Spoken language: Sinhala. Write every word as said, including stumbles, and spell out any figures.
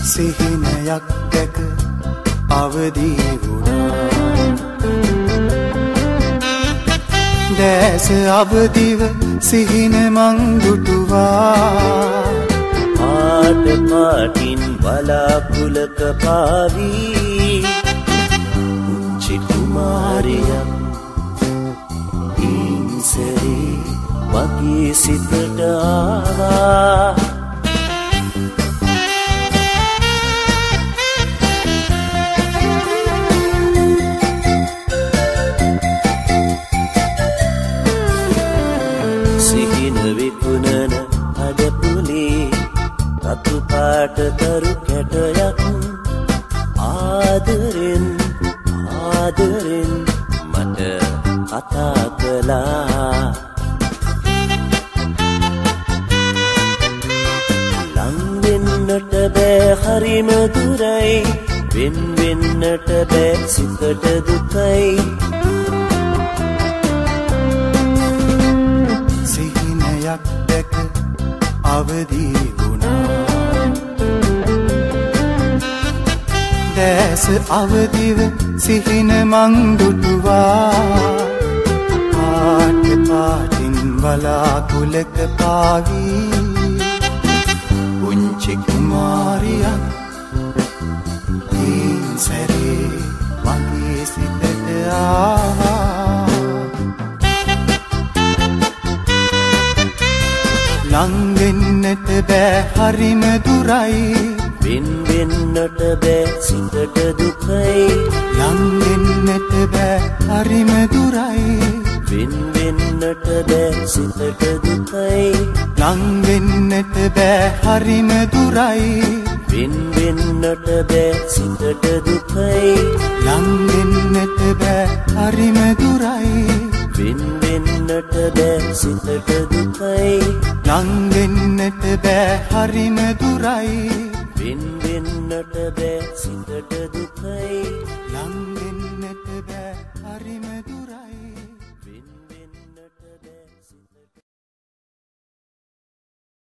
සිහිනයක් දැක අවදි වුණා. දැස අවදිව සිහින මං දුටුවා. පාට පාටින් බලාකුලක පාවී පුංචි කුමාරියක් ඉන්සරේ මගේ සිතට ආවා. සිහින විකුණන හදපුලේ රතු පාට තරු කැටයක් ආදරෙන් ආදරෙන් මට කතා කළා. ලං වෙන්නට බෑ හරිම දුරයි, වෙන් වෙන්නට බෑ සිතට දුකයි. සිහිනයක් දැක අවදි වුණා. දැස අවදිව සිහින මං දුටුවා. පාට පාටින් බලාකුලක පාවී පුංචි කුමාරියක් ඉන්සරේ මගේ සිතට ආවා. ලං වෙන්නට බෑ හරිම දුරයි, වෙන් වෙන්නට බෑ සිතට දුකයි. ලං වෙන්නට බෑ හරිම දුරයි, වෙන් වෙන්නට බෑ සිතට දුකයි. ලං වෙන්නට බෑ හරිම දුරයි, වෙන් වෙන්නට බෑ සිතට දුකයි. ලං වෙන්නට බෑ හරිම දුරයි, වෙන් වෙන්නට බෑ සිතට දුකයි. ලං වෙන්නට බෑ හරිම දුරයි, වෙන් වෙන්නට බෑ සිතට දුකයි. ලං වෙන්නට බෑ හරිම දුරයි.